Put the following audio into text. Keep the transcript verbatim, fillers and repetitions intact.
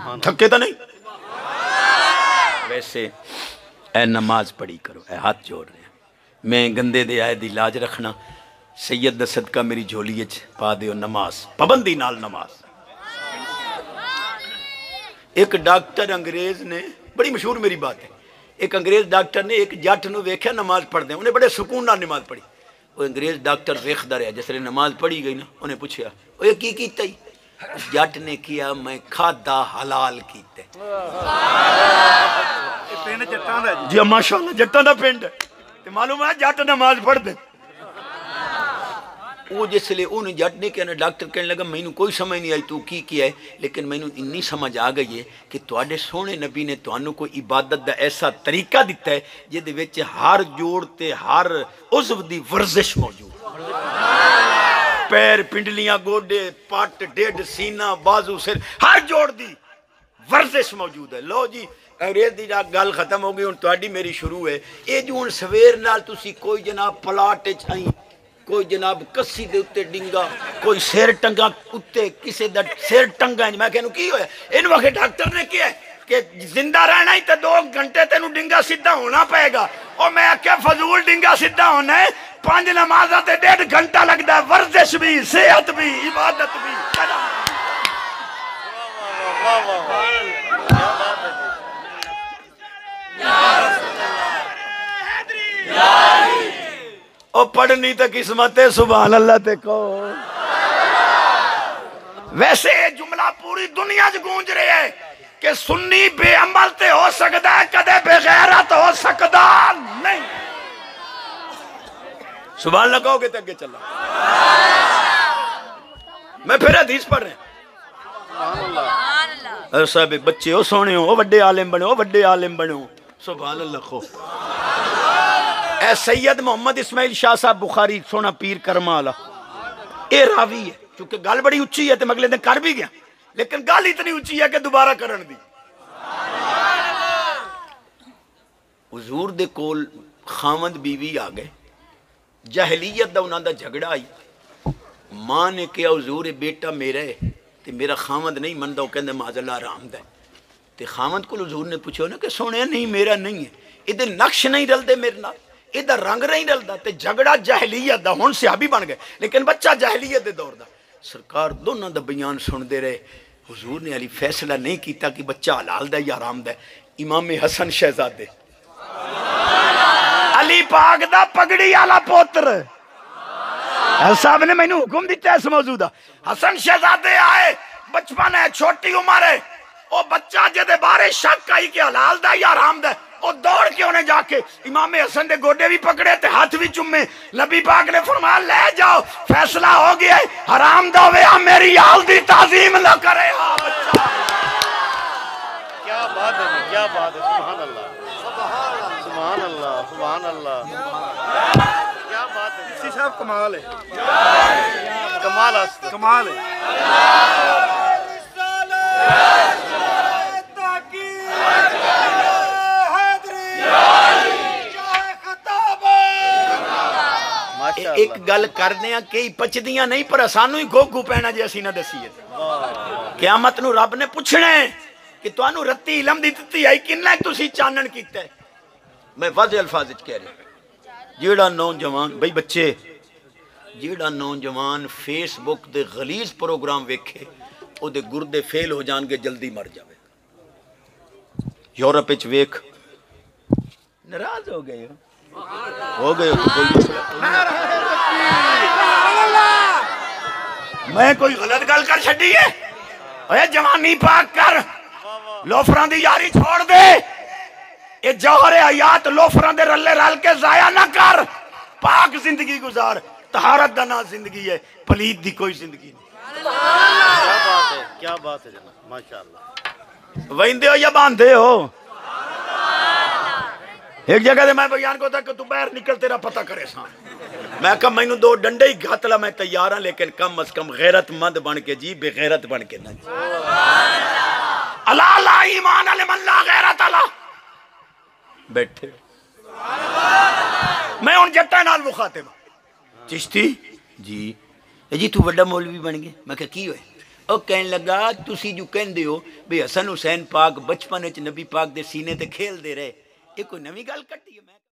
تھکے تو نہیں؟ ویسے اے نماز پڑھی کرو، اے ہاتھ جوڑ رہے ہیں، میں گندے دے آئے دی لاج رکھنا، سید دا صدقہ میری جھولی اچ پا دیو نماز، پابندی نال نماز۔ ایک ڈاکٹر انگریز نے، بڑی مشہور میری بات ہے، ایک انگریز ڈاکٹر نے ایک جٹ نو ویکھیا نماز پڑھ دیں، انہیں بڑے سکون نال نماز پڑھی۔ وہ انگریز ڈاکٹر ویکھدا رہیا، جس نے نماز پڑھی گئی نا، انہیں پوچھیا او یہ کی کیتا ہی؟ جٹ نے کیا میں کھادا حلال کیتے۔ جی ماشاءاللہ جٹاں دا پنڈ ہے، تے معلوم ہے جٹ نماز پڑھ دے۔ وہ جس لئے انہوں جٹ نے کہنا، ڈاکٹر کہنے لگا میں نے کوئی سمجھ نہیں آئی تو کی کیا ہے، لیکن میں نے انی سمجھ آ گئی ہے کہ تواڈے سونے نبی نے تانوں کوئی عبادت دا ایسا طریقہ دیتا ہے جہدے وچ ہر جوڑ تے ہر عضو دی ورزش موجود، پیر، پنڈلیاں، گوڈے، پٹ، ڈیڈ، سینہ، بازو، سر، ہر جوڑ دی ورزش موجود ہے۔ لو جی انگریز دی گل ختم ہو گئی، ہن تہاڈی میری شروع ہے۔ اے جو ہن سویر نال تسی کوئی جناب پلاٹ وچ آئی، کوئی جناب کسی دے اتے ڈنگا، کوئی سیر ٹنگا اتے کسی دا سیر ٹنگا، میں کہنوں کی ہویا؟ ان وقت ڈاکٹر نے کیا ہے کہ زندہ رہنا ہی تے دو گھنٹے تینوں ڈنگا سیدھا ہونا پائے گا، اور میں کیا فضول ڈنگا سیدھا ہونا ہے، پانچ نمازہ تے ڈیڑھ گھنٹہ لگتا ہے، ورزش بھی، صحت بھی، عبادت بھی۔ او پڑھنی تو قسمت ہے، سبحان اللہ تے کو۔ ویسے یہ جملہ پوری دنیا جو گونج رہے ہے کہ سنی بے عمل تے ہو سکتا ہے، کدے بے غیرت ہو سکتا نہیں۔ سبحان اللہ کہو گے تے اگے چلا۔ میں پھر حدیث پڑھ رہے ہیں۔ اے صاحب بچے ہو سونے ہو، وڈے عالم بنے ہو، وڈے عالم بنے ہو، سبحان اللہ خو۔ اے سید محمد اسماعیل شاہ صاحب بخاری سونا پیر کرما والا، اے راوی ہے، چونکہ گل بڑی اچھی ہے تو مگلے دن کر بھی گیا، لیکن گل اتنی اچھی ہے کہ دوبارہ کرن دی۔ حضور دے کول خامد بیوی آ گئے، جاہلیت دا انہاں دا جھگڑا آئی، ماں نے کہا حضور بیٹا میرا ہے تے میرا خامد نہیں مندا، وہ کہندے معاذ اللہ حرام دا ہے۔ تے خامد کو حضور نے پوچھا نا کہ سونے نہیں میرا نہیں ہے، ادھر نقش نہیں رلدے میرے نال، ادھر رنگ نہیں رلدا، تے جھگڑا جاہلیت دا، ہن صحابی بن گئے لیکن بچہ جاہلیت دے دور دا۔ سرکار دونوں دا بیان سن دے رہے، حضور نے علی فیصلہ نہیں کیتا کہ بچہ حلال دا یا حرام دا ہے۔ امام حسن شہزادے علی پاک دا پگڑی والا پوتر صاحب نے میں نے حکم دیتا ہے اس موضوع دا، حسن شہزادے آئے، بچپن ہے، چھوٹی عمر ہے، وہ بچہ جدے بارے شک آئی کہ حلال دا یا حرام دا، وہ دوڑ کے انہیں جا کے امام حسن دے گوڑے بھی پکڑے تے ہاتھ بھی چمے، نبی پاک نے فرمایا لے جاؤ فیصلہ ہو گیا ہے، حرام دا ہوئے ہاں میری آل دی تعظیم نہ کرے ہاں بچہ۔ کیا بات ہے، کیا بات ہے، سبحان اللہ سبحان اللہ سبحان اللہ، کیا بات ہے، اسی صاحب کمال ہے، کمال ہے، کمال ہے۔ ایک گل کردے ہیں کئی پچدیاں نہیں پر سانو ہی گو گو پینا جی اسی نہ دسیے، قیامت نو رب نے پوچھنا ہے کہ توانو رتی علم دی دتی آئی کنہ ایک تسی چانن کیتا ہے۔ میں واضح الفاظ کہہ رہا ہوں، جیڑا نوجوان بھئی بچے، جیڑا نوجوان فیس بک دے غلیظ پروگرام ویکھے او دے گردے فیل ہو جان کے جلدی مر جاوے۔ یورپ وچ ویکھ ناراض ہو گئے ہو ہو گئے ہو کوئی میں کوئی غلط گل کر چھڈی ہے؟ اے جوانی پاک کر، لوفران دی یاری چھوڑ دے، اے جوہر حیات لوفران دے رلے رل کے ضائع نہ کر، پاک زندگی گزار، طہارت دا نا زندگی ہے، پلید دی کوئی زندگی نہیں۔ کیا بات ہے، کیا بات ہے جناب، ماشاءاللہ۔ ویندے ہو یا باندھے ہو؟ ایک جگہ دے میں بیان کو تھا کہ تو باہر نکل تیرا پتہ کرے سان، میں کہا میں نے دو ڈنڈے ہی گھاتلا میں تیار ہاں، لیکن کم از کم غیرت مند بن کے جی، بے غیرت بن کے نہ جی۔ اللہ لا ایمان لمن لا غیرت اللہ بیٹھے میں ان جٹا نال مخاطب چشتی جی جی تو بڑا مولوی بن گئے، میں کہا کی ہوئے؟ وہ کہنے لگا تسی جو کہندے ہو بھی حسن حسین پاک بچپن وچ نبی پاک دے سینے تے کھیل دے رہے، یہ کوئی نویں گل کٹی ہے؟ میں